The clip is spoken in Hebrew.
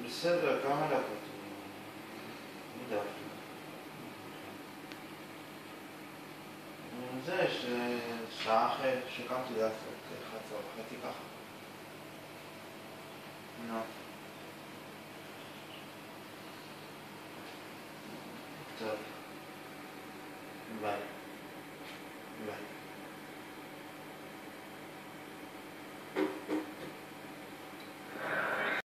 בסדר, כמה דקות? מדי. זה שעה אחרי שקמתי לעשות 11:30 ככה. נו. טוב. ביי.